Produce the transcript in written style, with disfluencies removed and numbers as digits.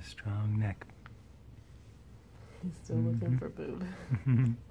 a strong neck. He's still looking for boob.